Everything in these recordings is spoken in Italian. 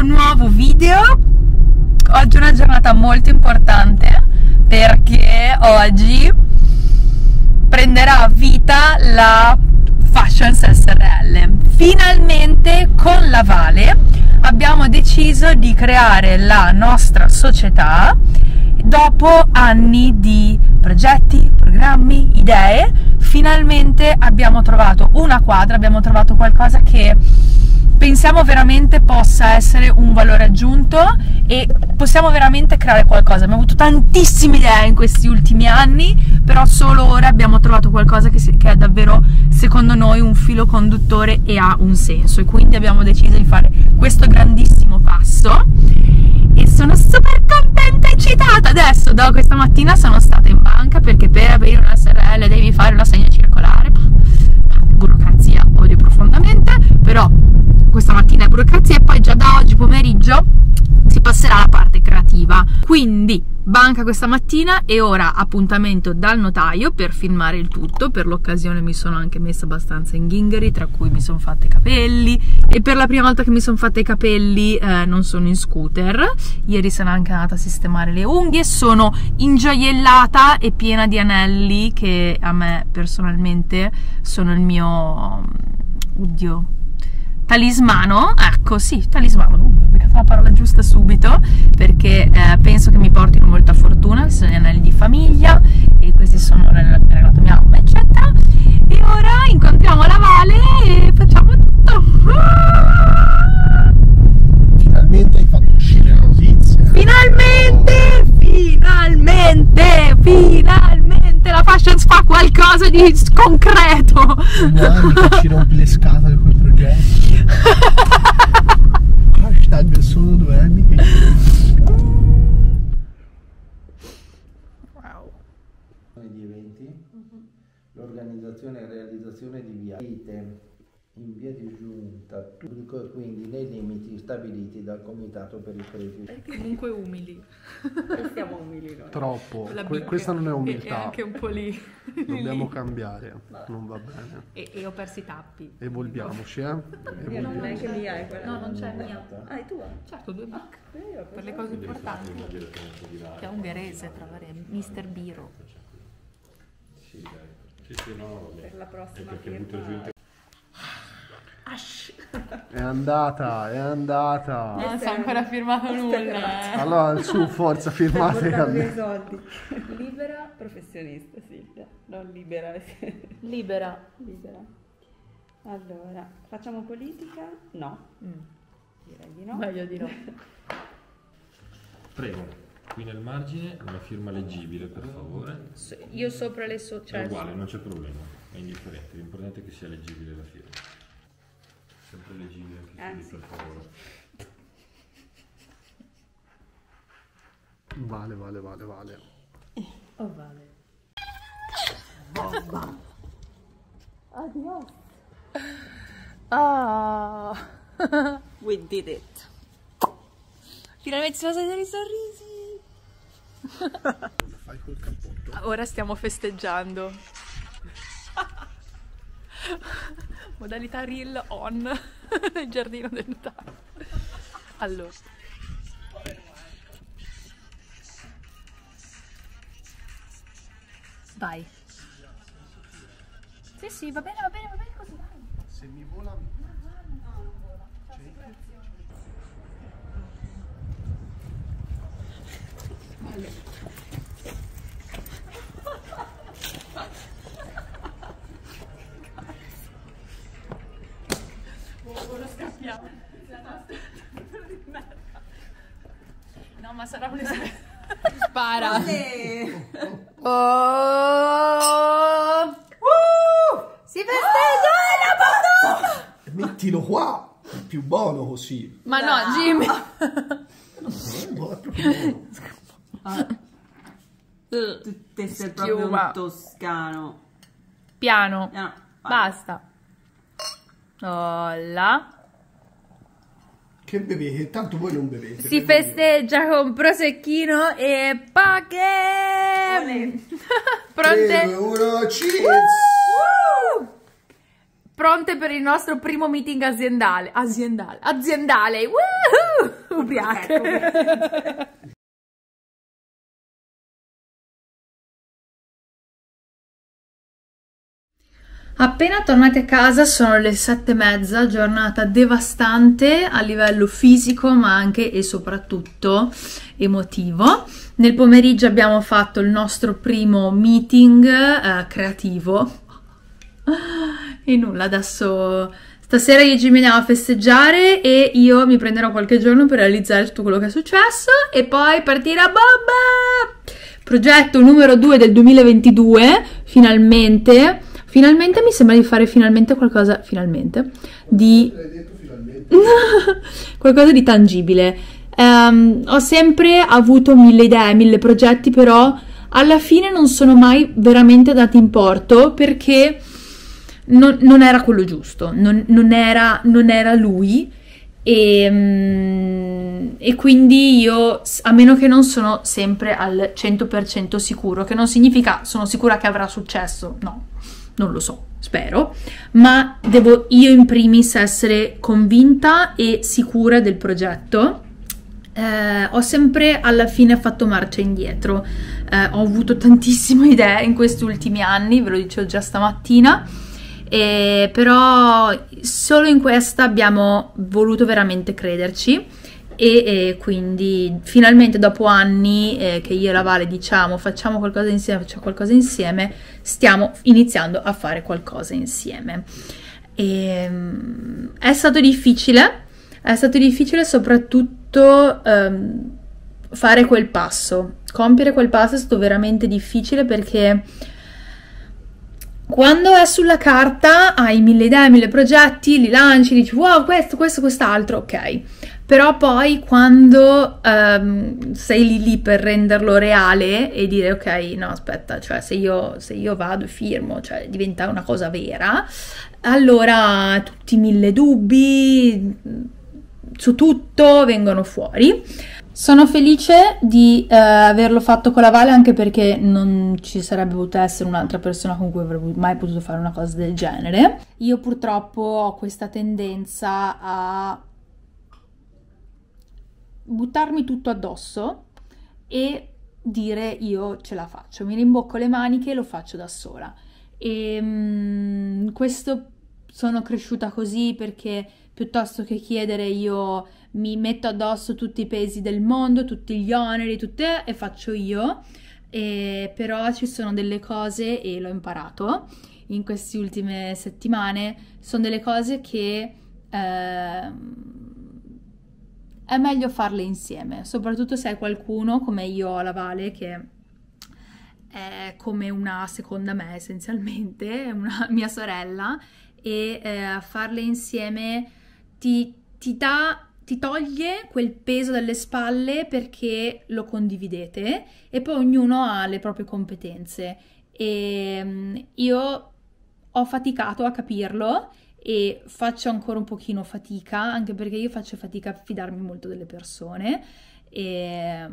nuovo video. Oggi è una giornata molto importante perché oggi prenderà vita la Fashions SRL. Finalmente con la Vale abbiamo deciso di creare la nostra società dopo anni di progetti, programmi, idee. Finalmente abbiamo trovato una quadra, abbiamo trovato qualcosa che pensiamo veramente possa essere un valore aggiunto e possiamo veramente creare qualcosa. Abbiamo avuto tantissime idee in questi ultimi anni, però solo ora abbiamo trovato qualcosa che è davvero, secondo noi, un filo conduttore e ha un senso, e quindi abbiamo deciso di fare questo grandissimo passo e sono super contenta e eccitata. Adesso, da questa mattina, sono stata in banca perché per aprire una SRL devi fare l'assegno circolare. Burocrazia, odio profondamente, però questa mattina è burocrazia, e poi già da oggi pomeriggio si passerà alla parte creativa. Quindi banca questa mattina e ora appuntamento dal notaio per filmare il tutto. Per l'occasione mi sono anche messa abbastanza in ghingheri, tra cui mi sono fatta i capelli, e per la prima volta che mi sono fatta i capelli non sono in scooter. Ieri sono anche andata a sistemare le unghie, sono ingioiellata e piena di anelli che a me personalmente sono il mio, oddio, talismano. Ecco, sì, talismano, ho beccato la parola giusta subito, perché penso che mi portino molta fortuna. Sono gli anelli di famiglia e questi sono regalato mia mamma, eccetera. E ora incontriamo la Vale e facciamo tutto. Finalmente hai fatto uscire la notizia. Finalmente la Fashions fa qualcosa di concreto. Domani che ci rompi le scatole con i progetti. Hashtag sono 2 anni che ci rompi le scatole. Wow. Di eventi, l'organizzazione e realizzazione di viaggi in via di giunta, quindi nei limiti stabiliti dal Comitato per i Preti. Comunque umili. Siamo umili noi. Troppo, questa non è umiltà. E anche un po' lì. Dobbiamo cambiare, non va bene. E ho perso i tappi. Evolviamoci, Non è che mia è quella. No, non c'è mia. Ah, è tua? Certo, 2 bucche. Per le cose importanti. Che è ungherese, tra varie. Mister Biro. Sì, dai. Sì, no, Per la prossima perché butto giù il È andata. Non si è ancora firmato nulla. Allora, su, forza, firmate. i soldi. Libera professionista, Silvia. Non libera. Libera. Libera. Allora, facciamo politica? No. Direi di no. Meglio di no. Prego, qui nel margine una firma leggibile, per favore. Io sopra le È sociali. uguale, non c'è problema, è indifferente, l'importante è che sia leggibile la firma. Sempre leggibile anche qui, per favore. Vale. Oh, Vale. Adios. Ah. We did it. Finalmente si possono vedere i sorrisi. Fai col cappotto. Ora stiamo festeggiando. Modalità reel on nel giardino del notaio. Allora. Vai. Sì, va bene così, dai. Se mi vola... Ora scappiamo. No, ma sarà un spara. Oh! Si festeggia la Madonna! Mettilo qua, è più buono così. Ma no, Jimmy. È proprio buono. Te sei proprio un toscano. Piano. No, Basta. Olla. Che bevete? Tanto voi non bevete. Si festeggia con prosecchino e paghe. Pronte? 3, 2, 1, cheers! Pronte per il nostro primo meeting aziendale. Aziendale. Woohoo! ubriache. Appena tornati a casa sono le 7:30, giornata devastante a livello fisico ma anche e soprattutto emotivo. Nel pomeriggio abbiamo fatto il nostro primo meeting creativo e nulla, adesso stasera io e Jimmy andiamo a festeggiare e io mi prenderò qualche giorno per realizzare tutto quello che è successo e poi partire a bomba! Progetto numero 2 del 2022, finalmente mi sembra di fare finalmente qualcosa, di qualcosa di tangibile. Ho sempre avuto 1000 idee, 1000 progetti, però alla fine non sono mai veramente dati in porto perché non era quello giusto, non era lui e quindi io, a meno che non sono sempre al 100% sicuro, che non significa sono sicura che avrà successo, no. Non lo so, spero, ma devo io in primis essere convinta e sicura del progetto. Ho sempre alla fine fatto marcia indietro, ho avuto tantissime idee in questi ultimi anni, ve lo dicevo già stamattina, però solo in questa abbiamo voluto veramente crederci. E quindi finalmente dopo anni che io e la Vale diciamo facciamo qualcosa insieme, stiamo iniziando a fare qualcosa insieme. È stato difficile soprattutto fare quel passo, compiere quel passo è stato veramente difficile perché quando è sulla carta hai 1000 idee, 1000 progetti, li lanci, dici wow questo, quest'altro, ok. Però poi quando sei lì per renderlo reale e dire ok, no aspetta, cioè se io vado e firmo, cioè diventa una cosa vera, allora tutti 1000 dubbi su tutto vengono fuori. Sono felice di averlo fatto con la Vale anche perché non ci sarebbe potuta essere un'altra persona con cui avrei mai potuto fare una cosa del genere. Io purtroppo ho questa tendenza a buttarmi tutto addosso e dire io ce la faccio, mi rimbocco le maniche e lo faccio da sola. E questo sono cresciuta così perché piuttosto che chiedere io mi metto addosso tutti i pesi del mondo, tutti gli oneri, e faccio io. Però ci sono delle cose, e l'ho imparato in queste ultime settimane, sono delle cose che è meglio farle insieme, soprattutto se hai qualcuno come io ho la Vale che è come una seconda me essenzialmente, è una mia sorella, e farle insieme ti toglie quel peso dalle spalle perché lo condividete e poi ognuno ha le proprie competenze e io ho faticato a capirlo e faccio ancora un pochino fatica, anche perché io faccio fatica a fidarmi molto delle persone e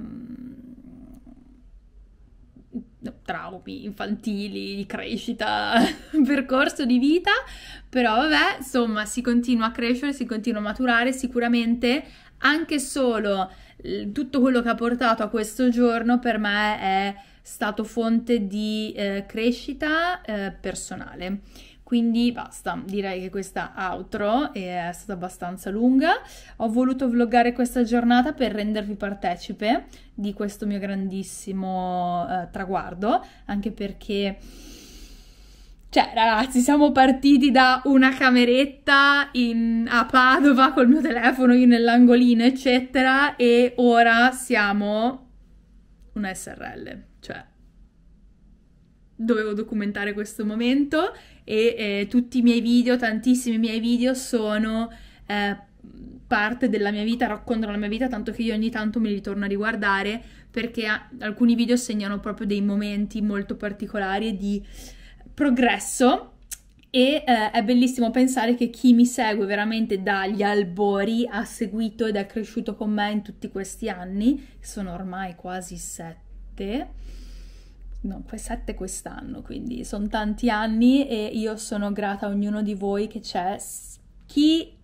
traumi infantili, di crescita, percorso di vita, però vabbè, insomma, si continua a crescere, si continua a maturare, sicuramente anche solo tutto quello che ha portato a questo giorno per me è stato fonte di crescita personale. Quindi basta, direi che questa outro è stata abbastanza lunga. Ho voluto vloggare questa giornata per rendervi partecipe di questo mio grandissimo traguardo, anche perché, cioè ragazzi, siamo partiti da una cameretta a Padova col mio telefono, io nell'angolino eccetera, e ora siamo una SRL, cioè dovevo documentare questo momento e tutti i miei video, tantissimi miei video sono parte della mia vita, raccontano la mia vita, tanto che io ogni tanto me li torno a riguardare perché alcuni video segnano proprio dei momenti molto particolari e di progresso e è bellissimo pensare che chi mi segue veramente dagli albori ha seguito ed è cresciuto con me in tutti questi anni, che sono ormai quasi 7 quest'anno, quindi sono tanti anni e io sono grata a ognuno di voi che c'è. Chi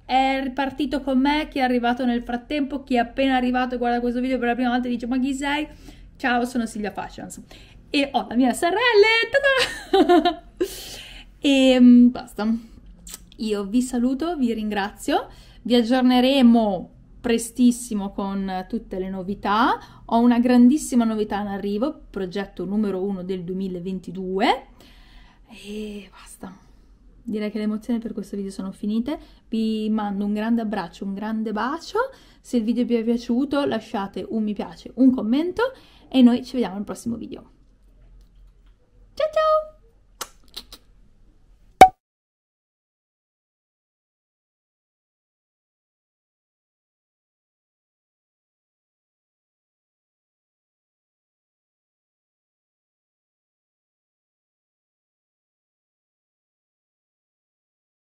è partito con me, chi è arrivato nel frattempo, chi è appena arrivato e guarda questo video per la prima volta e dice ma chi sei? Ciao, sono Silvia Fashions e ho la mia SRL, tada! E basta, io vi saluto, vi ringrazio, vi aggiorneremo prestissimo con tutte le novità. Ho una grandissima novità in arrivo, progetto numero 1 del 2022 e basta. Direi che le emozioni per questo video sono finite. Vi mando un grande abbraccio, un grande bacio. Se il video vi è piaciuto lasciate un mi piace, un commento e noi ci vediamo al prossimo video.